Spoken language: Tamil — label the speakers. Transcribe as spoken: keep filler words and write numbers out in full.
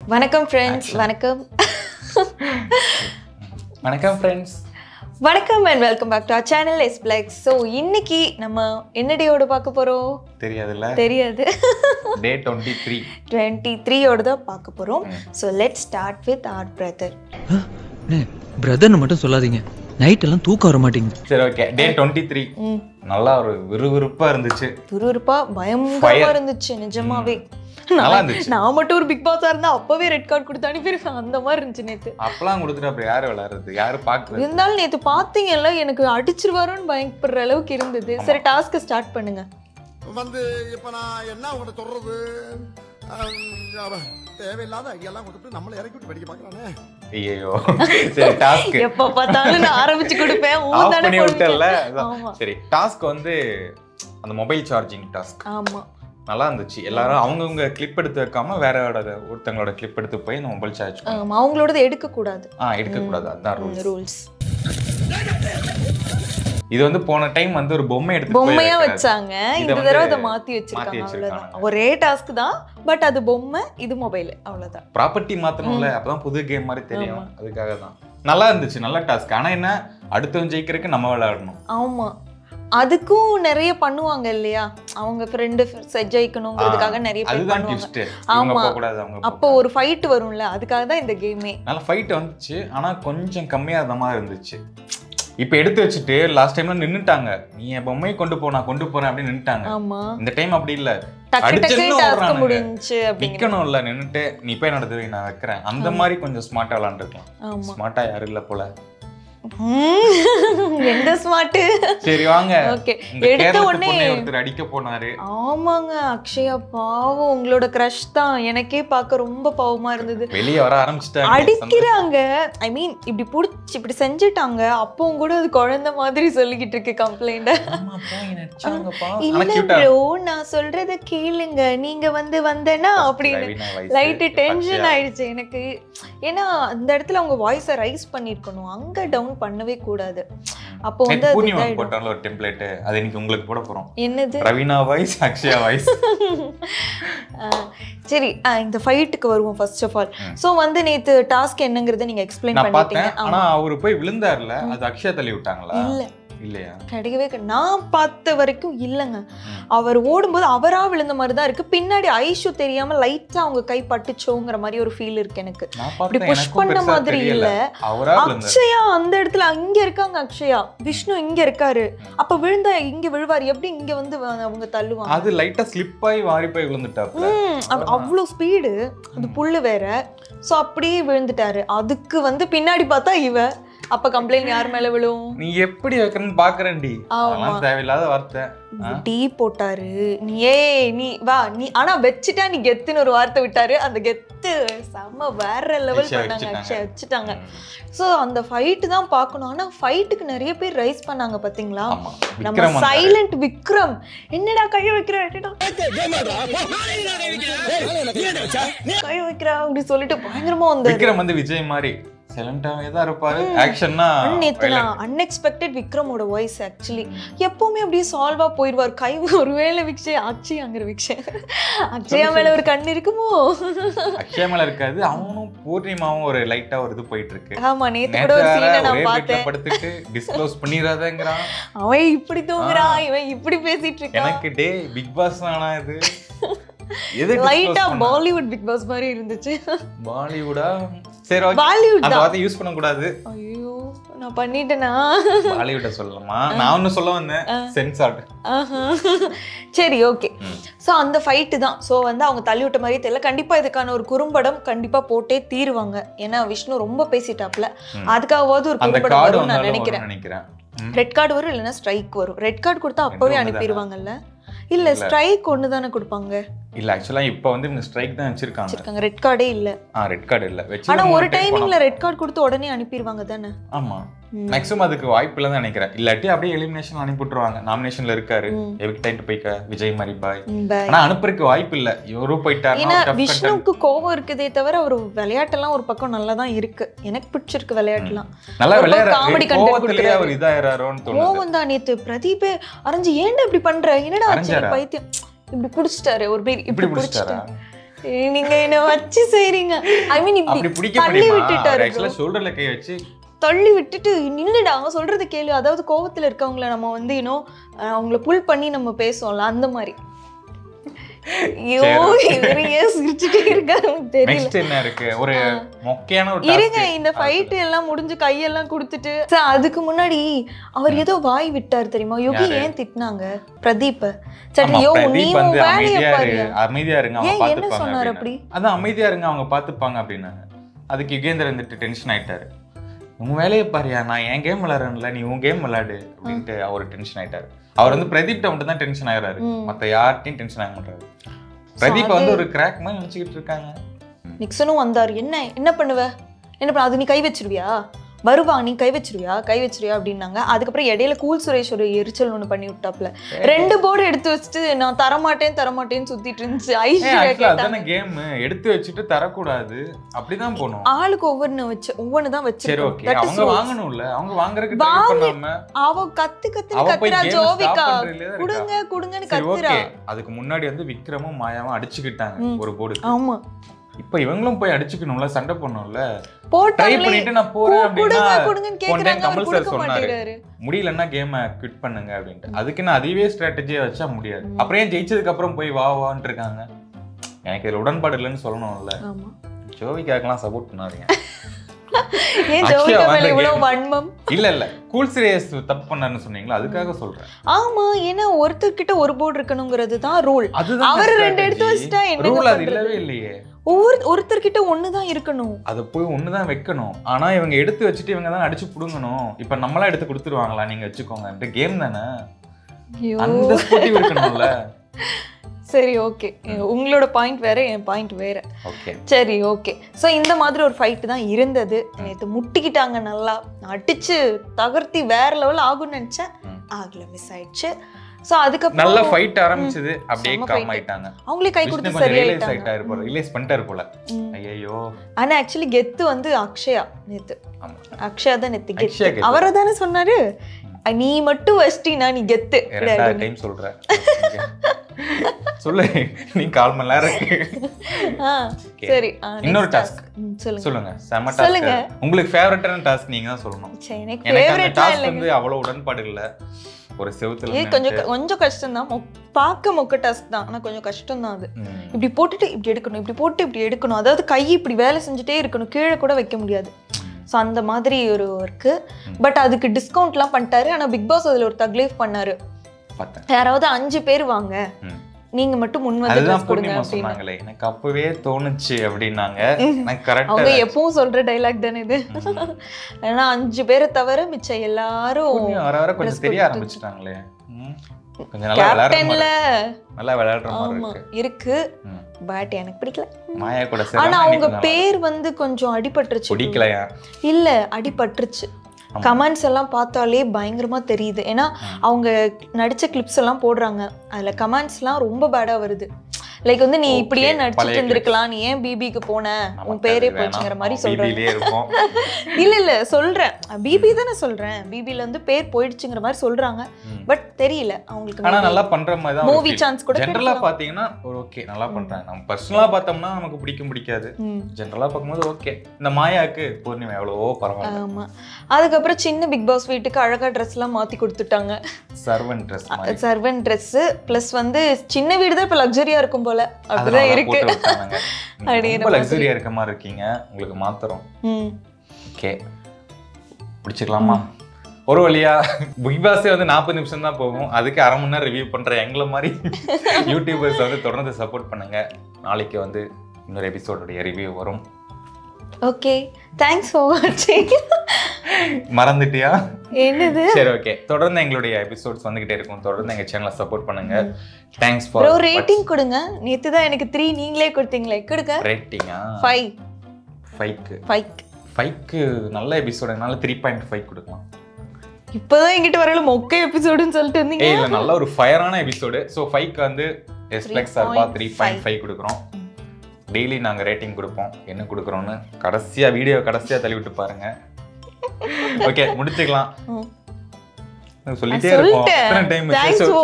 Speaker 1: வணக்கம் ஃப்ரெண்ட்ஸ். வணக்கம்
Speaker 2: வணக்கம் ஃப்ரெண்ட்ஸ்.
Speaker 1: வணக்கம் and welcome back to our channel Splex. So இன்னைக்கு நம்ம என்ன டேயோட பார்க்க போறோம்
Speaker 2: தெரியாதுல்ல?
Speaker 1: தெரியாது.
Speaker 2: டே twenty-three
Speaker 1: twenty-three ஓட தான் பார்க்க போறோம். So let's start with our brother.
Speaker 3: நே பிரதர்னு மட்டும் சொல்லாதீங்க, நைட் எல்லாம் தூக்கம் வர மாட்டேங்குது.
Speaker 2: சரி ஓகே. டே twenty-three நல்லா ஒரு விறுவிறுப்பா இருந்துச்சு.
Speaker 1: விறுவிறுப்பா பயங்கரமா இருந்துச்சு நிஜமாவே.
Speaker 2: நல்லா இருந்துச்சு.
Speaker 1: நான் மட்டும் ஒரு பிக் பாஸா இருந்தா அப்பவே ரெட் கார்டு கொடுத்து அனுப்பிருக்கேன். அந்த மாதிரி இருந்துச்சு நேத்து.
Speaker 2: அப்பலாம் கொடுத்துட்டு அப்புறம் யாரு விளையாடுறது, யாரு பாக்குறது?
Speaker 1: இருந்தாலும் நேத்து பாத்தீங்கல்ல, எனக்கு அடிச்சிருவாரோன்னு பயப்படுற அளவுக்கு இருந்தது. சரி டாஸ்க் ஸ்டார்ட் பண்ணுங்க.
Speaker 4: வந்து இப்ப நான் என்ன உங்கள்ட்ட சொல்றது, தேவையில்லாத ஐடியாலாம் கொடுத்துட்டு நம்மள இறக்கி விட்டு படிக்க பாக்குறானே.
Speaker 2: ஐயோ சரி டாஸ்க்
Speaker 1: எப்ப பார்த்தாலும் நான் ஆரம்பிச்சு கொடுப்பேன்.
Speaker 2: ஆஃப் பண்ணி விட்டல்ல. சரி டாஸ்க் வந்து அந்த மொபைல் சார்ஜிங் டாஸ்க்.
Speaker 1: ஆமா
Speaker 2: நல்லா இருந்துச்சு. எல்லாரும் அவங்கவுங்க கிளிப் எடுத்து வைக்காம வேற ஒருத்தங்களோட கிளிப் எடுத்து போய் இந்த மொபைல் சார்ஜ்
Speaker 1: ஆமா அவங்களோடது எடுக்க கூடாது.
Speaker 2: ஆ எடுக்க கூடாது, அதான் ரூல்ஸ்.
Speaker 1: ரூல்ஸ்.
Speaker 2: இது வந்து போன டைம் வந்து ஒரு பொம்மை எடுத்து
Speaker 1: பொம்மையா வச்சாங்க. இந்த தடவை அதை மாத்தி வச்சிருக்காங்க. அவ்வளவுதான். ஒரே டாஸ்க் தான், பட் அது பொம்மை, இது மொபைல், அவ்வளவுதான்.
Speaker 2: ப்ராப்பர்ட்டி மாத்தணும்ல, அப்பதான் புது கேம் மாதிரி தெரியும். அதுக்காக தான் நல்லா இருந்துச்சு. நல்ல டாஸ்க். ஆனா என்ன, அடுத்தவன் ஜெயிக்கிறதுக்கு நம்ம விளையாடணும்.
Speaker 1: ஆமா அதுக்கும் நிறைய பண்ணுவாங்க இல்லையா, அவங்க ஃப்ரெண்டு ஜெயிக்கணுங்கிறதுக்காக நிறைய பேர் பண்ணுவாங்க. ஆமா அப்போ ஒரு ஃபைட் வரும்ல, அதுக்காக தான் இந்த கேமே.
Speaker 2: நல்ல ஃபைட் வந்துச்சு, ஆனா கொஞ்சம் கம்மியா இருந்த மாதிரி இருந்துச்சு. இப்ப எடுத்து வச்சுட்டு லாஸ்ட் டைம்ல நின்னுட்டாங்க, நீ என் பொம்மையை கொண்டு போ நான் கொண்டு போறேன் அப்படின்னு நின்னுட்டாங்க.
Speaker 1: ஆமா
Speaker 2: இந்த டைம் அப்படி இல்ல, நிக்கணும் இல்ல, நின்னுட்டு நீ போய் நடத்துவே நான் வைக்கிறேன். அந்த மாதிரி கொஞ்சம் ஸ்மார்ட்டா விளையாண்டுருக்கலாம். ஸ்மார்ட்டா யாரும் இல்ல போல.
Speaker 1: எந்த ஸ்மார்ட்.
Speaker 2: சரி வாங்க.
Speaker 1: ஓகே எடுத்த உடனே
Speaker 2: ஒருத்தர் அடிக்க போனாரு.
Speaker 1: ஆமாங்க அக்ஷயா பாவம், உங்களோட கிரஷ் தான். எனக்கே பார்க்க ரொம்ப பாவமா இருந்தது.
Speaker 2: வெளிய வர ஆரம்பிச்சிட்டாங்க,
Speaker 1: அடிக்கிறாங்க. ஐ மீன் இப்படி புடிச்சு இப்படி செஞ்சிட்டாங்க. அப்பவும் கூட அது குழந்தை மாதிரி சொல்லிக்கிட்டு இருக்கு கம்ப்ளைண்ட். இல்ல ப்ரோ நான் சொல்றத கேளுங்க, நீங்க வந்து வந்தேன்னா அப்படின்னு லைட் டென்ஷன் ஆயிடுச்சு எனக்கு. ஏன்னா அந்த இடத்துல அவங்க வாய்ஸை ரைஸ் பண்ணிருக்கணும், அங்க டவுன் பண்ணவே கூடாது. அப்போ வந்து
Speaker 2: பூனி வாங்க போட்டால ஒரு டெம்ப்ளேட், அது இன்னைக்கு உங்களுக்கு போட போறோம்.
Speaker 1: என்னது?
Speaker 2: Raveena voice, Akshaya voice.
Speaker 1: சரி இந்த ஃபைட்டுக்கு வருவோம் ஃபர்ஸ்ட் ஆஃப் ஆல். சோ வந்து நேத்து டாஸ்க் என்னங்கறதை நீங்க எக்ஸ்பிளைன் பண்ணிட்டீங்க.
Speaker 2: ஆனா அவரு போய் விழுந்தார்ல, அது அக்ஷயா தள்ளி விட்டாங்களா? இல்ல இல்லையா?
Speaker 1: கிடையவே நான் பார்த்த வரைக்கும் இல்லைங்க. அவர் ஓடும்போது அவரா விழுந்த மாதிரி தான் இருக்கு. பின்னாடி ஐஷு தெரியாம லைட்டா அவங்க கை பட்டுச்சோங்கிற மாதிரி ஒரு ஃபீல் இருக்கு எனக்கு. இப்படி புஷ் பண்ண மாதிரி இல்ல. அக்ஷயா அந்த இடத்துல அங்க இருக்காங்க, அக்ஷயா விஷ்ணு இங்க இருக்காரு. அப்ப விழுந்தா இங்க விழுவாரு, எப்படி இங்க வந்து அவங்க தள்ளுவாங்க?
Speaker 2: அது லைட்டா ஸ்லிப் ஆகி வாரி போய் விழுந்துட்டாப்ல.
Speaker 1: அவ்வளவு ஸ்பீடு, அது புல்லு வேற. சோ அப்படியே விழுந்துட்டாரு. அதுக்கு வந்து பின்னாடி பார்த்தா இவ. அப்ப கம்ப்ளைண்ட் யார் மேல விழும்?
Speaker 2: நீ எப்படி வைக்கணும்னு பாக்குறேன்டி. அதெல்லாம் தேவையில்லாத வார்த்தை.
Speaker 1: டீ போட்டாரு நீ, ஏ நீ வா நீ, ஆனா வச்சுட்டா நீ கெத்துன்னு ஒரு வார்த்தை விட்டாரு. அந்த கெத்து செம்ம வேற லெவல் பண்ணாங்க, அக்ஷயா வச்சுட்டாங்க. சோ அந்த ஃபைட் தான் பார்க்கணும். ஆனா ஃபைட்டுக்கு நிறைய பேர் ரைஸ் பண்ணாங்க பாத்தீங்களா. நம்ம சைலண்ட் விக்ரம் என்னடா கைய வைக்கிற, கைய வைக்கிற அப்படி சொல்லிட்டு பயங்கரமா வந்தாரு.
Speaker 2: விக்ரம் வந்து விஜய் மாதிரி சைலண்டாவே தான் இருப்பாரு. ஆக்ஷன்னா
Speaker 1: அன்எக்ஸ்பெக்டட் விக்ரமோட வாய்ஸ் ஆக்சுவலி எப்பவுமே அப்படியே சால்வா போயிடுவார். கை ஒருவேளை விக்ஷய் அக்ஷயாங்கிற விக்ஷய் அக்ஷயா மேல ஒரு கண்ணு இருக்குமோ?
Speaker 2: அக்ஷயா மேல இருக்காது, அவனும் பூர்ணிமாவும் ஒரு லைட்டா ஒரு இது போயிட்டு இருக்கு.
Speaker 1: ஆமா நேத்து கூட ஒரு சீனை நான் பார்த்தேன்.
Speaker 2: படுத்துட்டு டிஸ்க்ளோஸ் பண்ணிராதங்கறான்.
Speaker 1: அவன் இப்படி தூங்குறான், இவன் இப்படி பேசிட்டு இருக்கான்.
Speaker 2: எனக்கு டே பிக் பாஸ் ஆனா இது
Speaker 1: லைட்டா பாலிவுட் பிக் பாஸ் மாதிரி இருந்துச்சு.
Speaker 2: பாலிவுடா? சரி ஓகே,
Speaker 1: பாலிவுட்
Speaker 2: அந்த வார்த்தை யூஸ் பண்ண கூடாது.
Speaker 1: ஐயோ நான் பண்ணிட்டேனா?
Speaker 2: பாலிவுட்ட சொல்லலாமா? நான் ஒன்னு சொல்ல வந்தேன், சென்சார்ட்.
Speaker 1: சரி ஓகே. சோ அந்த ஃபைட் தான். சோ வந்து அவங்க தள்ளி விட்ட மாதிரி தெரியல. கண்டிப்பா இதுக்கான ஒரு குறும்படம் கண்டிப்பா போட்டே தீருவாங்க. ஏன்னா விஷ்ணு ரொம்ப பேசிட்டாப்ல. அதுக்காகவாவது ஒரு குறும்படம் வரும் நான் நினைக்கிறேன். ரெட் கார்டு வரும், இல்லைன்னா ஸ்ட்ரைக் வரும். ரெட் கார்டு கொடுத்தா அப்பவே அனுப்பிடுவாங்கல்ல. இல்ல ஸ்ட்ரைக் ஒன்னு தானே கொடுப்பாங்க.
Speaker 2: இல்ல ஆக்சுவலா இப்போ வந்து இந்த ஸ்ட்ரைக் தான் வச்சிருக்காங்க.
Speaker 1: வச்சிருக்காங்க, ரெட் கார்டே இல்ல.
Speaker 2: ஆ ரெட் கார்டு இல்ல வெச்சு.
Speaker 1: ஆனா ஒரு டைமிங்ல ரெட் கார்டு கொடுத்து உடனே அனுப்பிடுவாங்க தானே.
Speaker 2: ஆமா மேக்ஸிமம் அதுக்கு வாய்ப்பு இல்லன்னு நினைக்கிறேன். இல்லாட்டி அப்படியே எலிமினேஷன் அனுப்பி விட்டுருவாங்க. நாமினேஷன்ல இருக்காரு, எவிக்ட் ஆயிட்டு போய்க்க விஜய் மாதிரி பாய். ஆனா அனுப்புறதுக்கு வாய்ப்பு இல்ல. இவரு போயிட்டாருன்னா
Speaker 1: விஷ்ணுக்கு கோவம் இருக்குதே தவிர ஒரு விளையாட்டெல்லாம் ஒரு பக்கம் நல்லா தான் இருக்கு. எனக்கு பிடிச்சிருக்கு விளையாட்டுலாம்.
Speaker 2: நல்லா விளையாடுற காமெடி கண்டென்ட் கொடுத்து அவர் இதாயறாரோன்னு தோணுது.
Speaker 1: கோவம் தான். நேத்து பிரதீப் அரஞ்சு ஏன்டா இப்படி பண்ற, என்னடா ஆச்சு பைத்தியம் இப்படி புடிச்சிட்டாரு. ஒரு பேர் இப்படி புடிச்சிட்டாரு. நீங்க என்ன வச்சு செய்றீங்க. ஐ மீன்
Speaker 2: அப்படி பிடிக்க முடியுமா? ஆக்சுவலா ஷோல்டர்ல கை வச்சு
Speaker 1: தள்ளி விட்டுட்டு நின்னுடா அவங்க சொல்றது கேளு. அதாவது கோவத்துல இருக்கவங்கள நம்ம வந்து இன்னும் அவங்கள புல் பண்ணி நம்ம பேசுவோம்ல அந்த மாதிரி. ஐயோ இவரையே சிரிச்சுட்டே இருக்காரு தெரியல.
Speaker 2: நெக்ஸ்ட் என்ன இருக்கு? ஒரு மொக்கையான ஒரு
Speaker 1: இருங்க இந்த ஃபைட் எல்லாம் முடிஞ்சு கையெல்லாம் கொடுத்துட்டு அதுக்கு முன்னாடி அவர் ஏதோ வாய் விட்டார் தெரியுமா? யோகி ஏன் திட்டினாங்க பிரதீப்? சரி யோ நீ வேலைய பாரு,
Speaker 2: அமைதியா இருங்க அவங்க பாத்துப்பாங்க.
Speaker 1: என்ன சொன்னார் அப்படி?
Speaker 2: அதான் அமைதியா இருங்க அவங்க பாத்துப்பாங்க அப்படின்னாங்க. அதுக்கு யுகேந்தர் வந்துட்டு டென்ஷன் ஆயிட்டாரு. உன் வேலையை பாரியா, நான் என் கேம் விளையாடுறேன்ல, நீ உன் கேம் விளையாடு அப்படின்ட்டு அவர் டென்ஷன் ஆயிட்டாரு. அவர் வந்து பிரதீப்ட மட்டும் தான் டென்ஷன் ஆயிடுறாரு, மத்த யார்ட்டையும் டென்ஷன் ஆக மாட்டாரு. பிரதீப் வந்து ஒரு கிராக் மாதிரி நினைச்சுக்கிட்டு இருக்காங்க.
Speaker 1: நிக்சனும் வந்தாரு. என்ன என்ன பண்ணுவ என்ன பண்ண, அது நீ கை வச்சிருவியா, வருவா நீ கை வச்சிருவியா கை வச்சிருவியா அப்படின்னாங்க. அதுக்கப்புறம் இடையில கூல் சுரேஷ் ஒரு எரிச்சல் ஒண்ணு பண்ணி விட்டாப்ல. ரெண்டு போர்டு எடுத்து வச்சுட்டு நான் தரமாட்டேன் தரமாட்டேன்னு சுத்திட்டு இருந்துச்சு. ஐஸ்வர்யா
Speaker 2: அதான கேம், எடுத்து வச்சுட்டு தரக்கூடாது அப்படிதான் போணும்.
Speaker 1: ஆளுக்கு ஒவ்வொன்னு வச்சு ஒவ்வொன்னு தான் வச்சு.
Speaker 2: சரி ஓகே, அவங்க வாங்கணும்ல, அவங்க வாங்குறதுக்கு ட்ரை பண்ணாம
Speaker 1: அவ கத்து கத்து கத்துறா. ஜோவிகா குடுங்க குடுங்கன்னு கத்துறா.
Speaker 2: அதுக்கு முன்னாடி வந்து விக்ரமும் மாயாவும் அடிச்சுக்கிட்டாங்க ஒரு போர்டு.
Speaker 1: ஆமா,
Speaker 2: இப்ப இவங்களும் போய் அடிச்சுக்கணும்ல, சண்டை பண்ணணும்ல.
Speaker 1: ட்ரை
Speaker 2: பண்ணிட்டு நான் போறேன் அப்படினா
Speaker 1: குடுங்கன்னு கேக்குறாங்க.
Speaker 2: கமல் சார் சொன்னாரு முடியலன்னா கேமை குவிட் பண்ணுங்க அப்படின்ட்டு. அதுக்கு நான் அதுவே ஸ்ட்ராட்டஜியா வச்சா முடியாது. அப்புறம் ஏன் ஜெயிச்சதுக்கு அப்புறம் போய் வா வான்னு இருக்காங்க. எனக்கு இதுல உடன்பாடு இல்லைன்னு சொல்லணும்ல.
Speaker 1: ஆமா,
Speaker 2: ஜோவிகாக்கெல்லாம் சப்போர்ட் பண்ணாதீங்க.
Speaker 1: ஏன் ஜோவிகா மேல இவ்வளவு வன்மம்?
Speaker 2: இல்ல இல்ல கூல் சுரேஷ் தப்பு பண்ணாருன்னு சொன்னீங்களா, அதுக்காக சொல்றேன்.
Speaker 1: ஆமா, ஏன்னா ஒருத்தர் கிட்ட ஒரு போர்டு இருக்கணும்ங்கிறது தான் ரூல். அவர் ரெண்டு எடுத்து வச்சிட்டா என்ன
Speaker 2: ரூல்? அது இல்லவே இல்லையே.
Speaker 1: ஒவ்வொரு ஒருத்தர் கிட்ட ஒண்ணுதான் இருக்கணும்,
Speaker 2: அதை போய் ஒண்ணுதான் வைக்கணும். ஆனா இவங்க எடுத்து வச்சுட்டு இவங்க தான் அடிச்சு புடுங்கணும். இப்ப நம்மளா எடுத்து கொடுத்துருவாங்களா, நீங்க வச்சுக்கோங்க, இந்த கேம் தானே, அந்த ஸ்போர்ட்டிவ் இருக்கணும்ல.
Speaker 1: சரி ஓகே, உங்களோட பாயிண்ட் வேற, என் பாயிண்ட் வேற.
Speaker 2: ஓகே
Speaker 1: சரி ஓகே. ஸோ இந்த மாதிரி ஒரு ஃபைட் தான் இருந்தது. நேற்று முட்டிக்கிட்டாங்க, நல்லா அடிச்சு தகர்த்தி வேற லெவல் ஆகும்னு நினைச்சேன், ஆகல, மிஸ் ஆயிடுச்சு. சோ அதுக்கப்புறம்
Speaker 2: நல்ல ஃபைட் ஆரம்பிச்சது, அப்படியே காம் ஆயிட்டாங்க.
Speaker 1: அவங்களே கை கொடுத்து சரியாயிட்டாங்க.
Speaker 2: ரிலீஸ் பண்ணிட்டாரு போல. ஐயோ,
Speaker 1: ஆனா ஆக்சுவலி கெத்து வந்து அக்ஷயா நேத்து. அக்ஷயா தான் நேத்து கெத்து. அவரை தானே சொன்னாரு நீ மட்டும் வச்சிட்டீனா நீ கெத்து.
Speaker 2: ரெண்டாவது டைம் சொல்ற சொல்லு, நீ கால் மணி நேரம் இருக்கு.
Speaker 1: சரி,
Speaker 2: இன்னொரு டாஸ்க் சொல்லுங்க. செம டாஸ்க். உங்களுக்கு ஃபேவரட்டான டாஸ்க் நீங்க தான் சொல்லணும்.
Speaker 1: எனக்கு ஃபேவரட்
Speaker 2: டாஸ்க் வந்து அவ்வளவு உடன்பாடு இல்ல. ஒரு செவுத்துல
Speaker 1: கொஞ்சம் கொஞ்சம் கஷ்டம் தான், பார்க்க மொக்க டாஸ்க் தான், ஆனா கொஞ்சம் கஷ்டம் தான் அது. இப்படி போட்டுட்டு இப்படி எடுக்கணும், இப்படி போட்டு இப்படி எடுக்கணும், அதாவது கை இப்படி வேலை செஞ்சுட்டே இருக்கணும், கீழே கூட வைக்க முடியாது. ஸோ அந்த மாதிரி ஒரு ஒர்க்கு. பட் அதுக்கு டிஸ்கவுண்ட்லாம் பண்ணிட்டாரு. ஆனால் பிக் பாஸ் அதில் ஒரு தக்லீஃப் பண்ணாரு, யாராவது அஞ்சு பேர் வாங்க, நீங்க மட்டும் முன் வந்து ட்ரெஸ் கொடுங்க அப்படினாங்களே.
Speaker 2: எனக்கு அப்பவே தோணுச்சு அப்படினாங்க. நான் கரெக்ட்டா
Speaker 1: அவங்க எப்பவும் சொல்ற டயலாக் தானே இது. ஏன்னா அஞ்சு பேரை தவிர மிச்ச எல்லாரும்
Speaker 2: வர வர கொஞ்சம் தெரிய ஆரம்பிச்சிட்டாங்களே. கொஞ்சம் நல்லா விளையாடுறாங்க, நல்லா விளையாடுற மாதிரி இருக்கு.
Speaker 1: பட் எனக்கு பிடிக்கல.
Speaker 2: மாயா கூட சரி,
Speaker 1: ஆனா அவங்க பேர் வந்து கொஞ்சம் அடிபட்டுருச்சு.
Speaker 2: பிடிக்கலையா?
Speaker 1: இல்ல, அடிபட்டுருச்சு. கமெண்ட்ஸ் எல்லாம் பார்த்தாலே பயங்கரமா தெரியுது. ஏன்னா அவங்க நடிச்ச கிளிப்ஸ் எல்லாம் போடுறாங்க, அதுல கமெண்ட்ஸ் எல்லாம் ரொம்ப பேடா வருது. லைக் வந்து நீ இப்படியே நடிச்சிட்டு இருந்திருக்கலாம், நீ ஏன் பிபிக்கு போன, உன் பேரே போச்சுங்கிற மாதிரி சொல்றேன். இல்ல இல்ல சொல்றேன், பிபி தானே சொல்றேன், பிபில வந்து பேர் போயிடுச்சுங்கிற மாதிரி சொல்றாங்க. பட் தெரியல அவங்களுக்கு.
Speaker 2: ஆனா நல்லா பண்ற மாதிரி தான்
Speaker 1: மூவி சான்ஸ் கூட
Speaker 2: ஜெனரலா பாத்தீங்கன்னா ஒரு ஓகே நல்லா பண்றாங்க. நம்ம பர்சனலா பார்த்தோம்னா நமக்கு பிடிக்கும் பிடிக்காது, ஜெனரலா பார்க்கும்போது ஓகே. இந்த மாயாக்கு பூர்ணிமா எவ்வளவோ பரவாயில்லை.
Speaker 1: ஆமா, அதுக்கப்புறம் சின்ன பிக் பாஸ் வீட்டுக்கு அழகா ட்ரெஸ் எல்லாம் மாத்தி கொடுத்துட்டாங்க.
Speaker 2: சர்வன்ட் ட்ரெஸ் மாதிரி,
Speaker 1: சர்வன்ட் ட்ரெஸ் பிளஸ் வந்து சின்ன வீடு தான் இப்ப லக்ஸரியா இருக்கும் போல, அப்படிதான் இருக்கு.
Speaker 2: ரொம்ப லக்ஸரியா இருக்க மாதிரி இருக்கீங்க, உங்களுக்கு மாத்திரம். ஓகே, பிடிச்சிக்கலாமா? ஒரு வழியா பிக் பாஸே வந்து நாற்பது நிமிஷம் தான் போகும், அதுக்கு அரை மணி நேரம் ரிவ்யூ பண்ற எங்களை மாதிரி யூடியூபர்ஸ் வந்து தொடர்ந்து சப்போர்ட் பண்ணுங்க. நாளைக்கு வந்து இன்னொரு எபிசோடோட ரிவ்யூ வரும்.
Speaker 1: ஓகே, தேங்க்ஸ் ஃபார் வாட்சிங்.
Speaker 2: மறந்துட்டியா?
Speaker 1: என்னது?
Speaker 2: சரி ஓகே, தொடர்ந்து எங்களுடைய எபிசோட்ஸ் வந்துகிட்டே இருக்கும், தொடர்ந்து எங்க சேனலை சப்போர்ட் பண்ணுங்க. Thanks for.
Speaker 1: ப்ரோ ரேட்டிங் கொடுங்க. நேத்து தான் எனக்கு த்ரீ நீங்களே கொடுத்தீங்களே, கொடுங்க.
Speaker 2: ரேட்டிங்கா?
Speaker 1: ஃபைவ்.
Speaker 2: ஃபைவ்க்கு
Speaker 1: ஃபைவ்
Speaker 2: ஃபைவ்க்கு நல்ல எபிசோடுனால த்ரீ பாயிண்ட் ஃபைவ் கொடுக்கலாம்.
Speaker 1: இப்போதான் என்கிட்ட வரல மொக்க எபிசோடுன்னு சொல்லிட்டு இருந்தீங்க.
Speaker 2: ஏய் இல்ல, நல்ல ஒரு ஃபயரான எபிசோடு. ஸோ ஃபைவ்க்கு வந்து ஸ்ப்ளெக்ஸ் சார்பா த்ரீ பாயிண்ட் ஃபைவ் கொடுக்குறோம். டெய்லி நாங்க ரேட்டிங் கொடுப்போம், என்ன கொடுக்குறோன்னு கடைசியா வீடியோ கடைசியா தள்ளி விட்டு பாருங்க. ஓகே, முடிச்சுக்கலாம். சொல்லிட்டே இருக்கோம்.